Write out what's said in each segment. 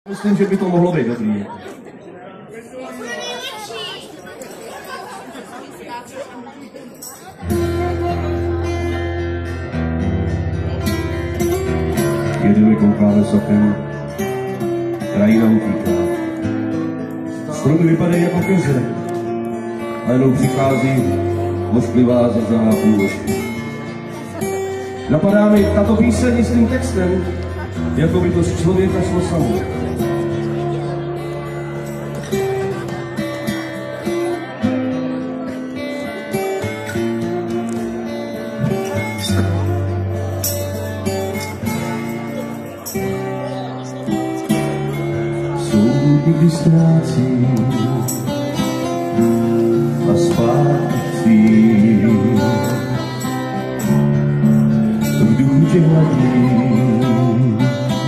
Myslím, že by to mohlo být dobrý. Jedeme, koukáme s okem, krajina utíká. Stromy vypadají jako keře, a jenom přichází ošklivá zrzaná půlnoční. Napadá mi tato píseň s tím textem, jako by to z člověka šlo samo. Kdy ztrácí a zpátky v důtě hladí,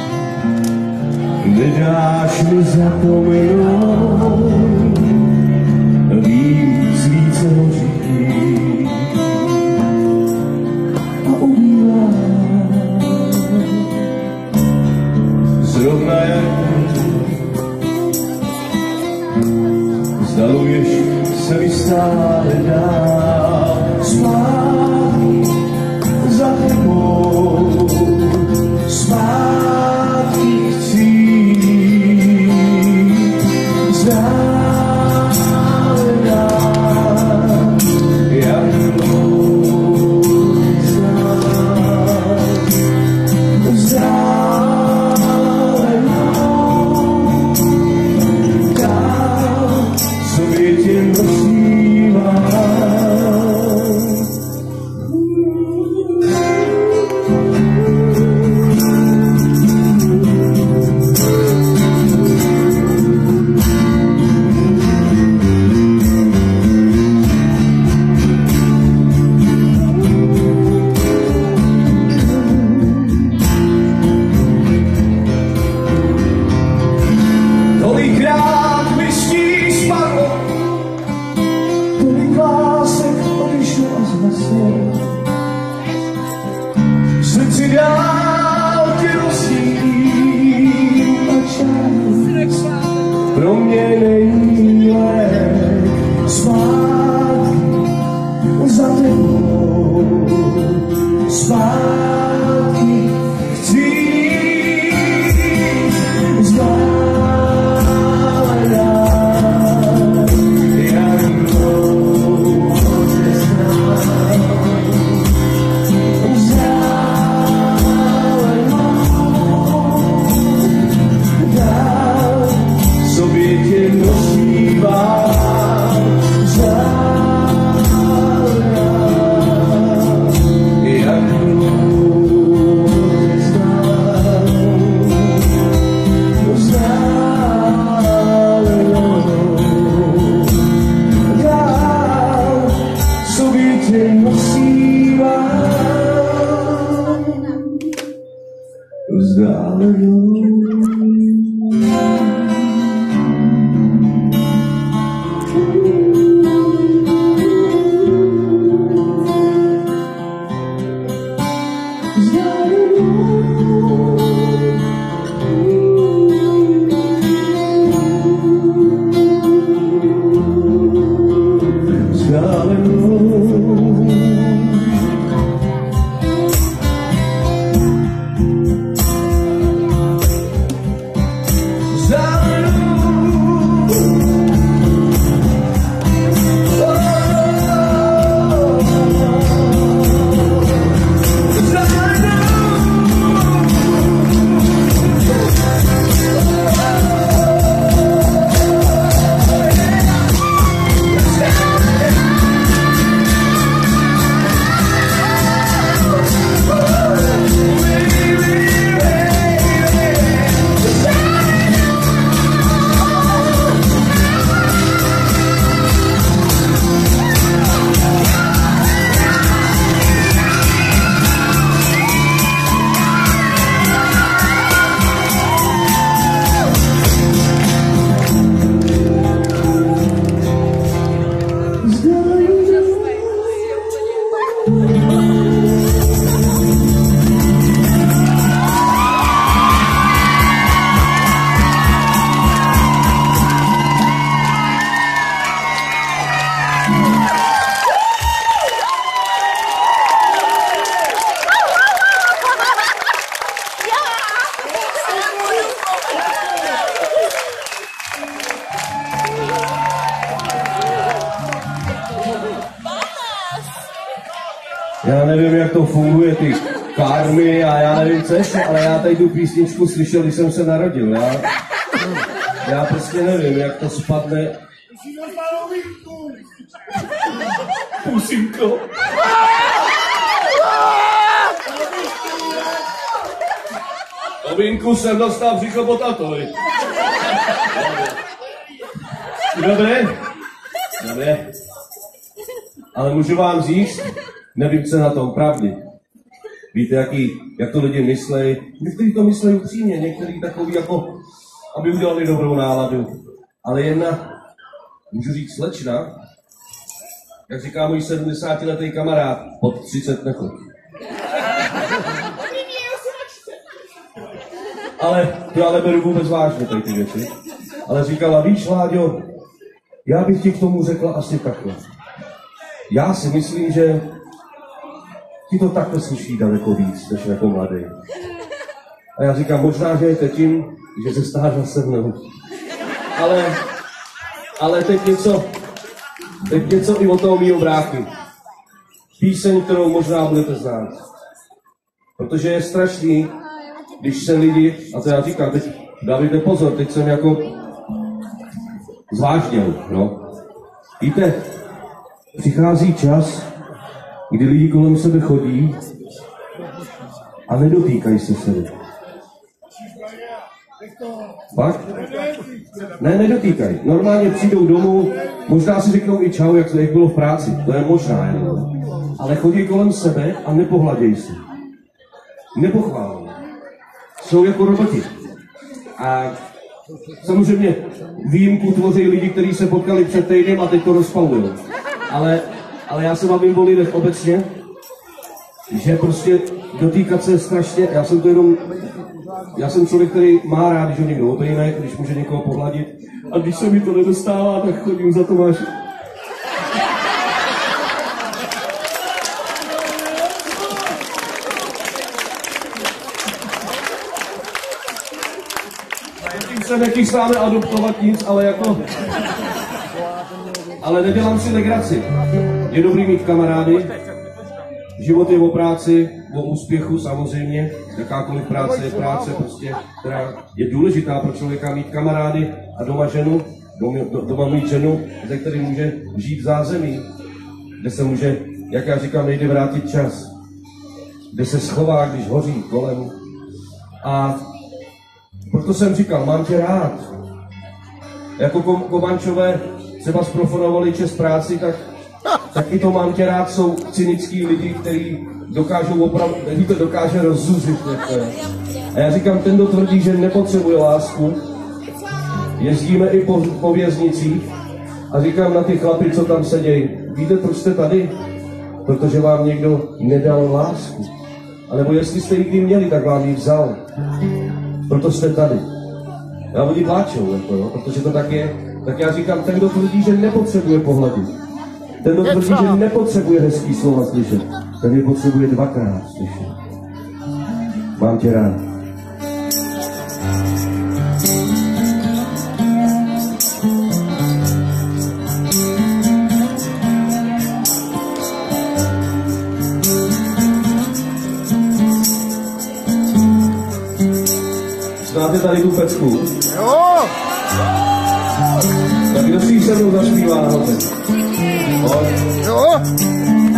nedáš mi zapomenout, vím, svíce hoří a ubývá zrovna jak zdaluješ se mi stále dál zpátky za tebou, zpátky chci stále dál, jak dlouho sobě tě nosívám. Já nevím, jak to funguje, ty karmy a já nevím, co ještě, ale já tady tu písničku slyšel, když jsem se narodil. Já prostě nevím, jak to spadne. Pusinko. Ovinku jsem dostal břicho po tatovi. Dobré? Dobré. Ale můžu vám říct, nevím, co na tom pravdy. Víte, jak to lidi myslejí? Někteří to myslí upřímně, někteří takový jako, aby udělali dobrou náladu. Ale jedna, můžu říct slečna, jak říká můj 70letý kamarád, pod 30 nechoď. Ale to já neberu vůbec vážně, tady ty věci. Ale říkala, víš, Láďo, já bych ti k tomu řekla asi takhle. Já si myslím, že ti to takhle slyší daleko víc, než jako mladý. A já říkám, možná, že je to tím, že se stáš se mnou. Ale teď něco i o toho mýho bráchy. Píseň, kterou možná budete znát. Protože je strašný, když se lidi, a to já říkám, teď dávajte pozor, teď jsem jako zvážněl, no. Víte, přichází čas, kdy lidi kolem sebe chodí a nedotýkají se sebe. Fakt? Ne, nedotýkají. Normálně přijdou domů, možná si řeknou i čau, jak bylo v práci. To je možná jenom. Ale chodí kolem sebe a nepohladějí se. Nepochválí. Jsou jako roboti. A samozřejmě výjimku tvoří lidi, kteří se potkali před týdnem a teď to rozpalují. Ale já se bavím o lidech obecně, že prostě dotýkat se strašně, já jsem člověk, který má rád, když ho někdo obejme, když může někoho pohladit. A když se mi to nedostává, tak chodím za Tomášem. Tím se nechystáme adoptovat nic, ale nedělám si legraci. Je dobrý mít kamarády. Život je o práci, o úspěchu samozřejmě. Jakákoliv práce je práce, prostě, která je důležitá pro člověka mít kamarády a doma ženu, doma mít ženu, ze který může žít v zázemí, kde se může, jak já říkám, nejde vrátit čas, kde se schová, když hoří kolem. A proto jsem říkal, mám tě rád. Jako Komančové třeba zprofanovali čest práci, tak i to mám tě rád, jsou cynický lidi, kteří dokážou opravdu, kteří to dokáže rozzuzit. A já říkám, ten, kdo tvrdí, že nepotřebuje lásku, jezdíme i po věznicích a říkám na ty chlapy, co tam sedějí, víte, proč jste tady? Protože vám někdo nedal lásku. A nebo jestli jste ji měli, tak vám ji vzal. Proto jste tady. Já oni pláčou, protože to tak je. Tak já říkám, ten, kdo tvrdí, že nepotřebuje pohladit, ten, kdo tvrdí, že nepotřebuje hezký slova slyšet, ten je potřebuje dvakrát slyšet. Mám tě rád. Znáte tady tu pecku? Jo! Tak kdo si ji se mnou zaspívá nahoře? Jo!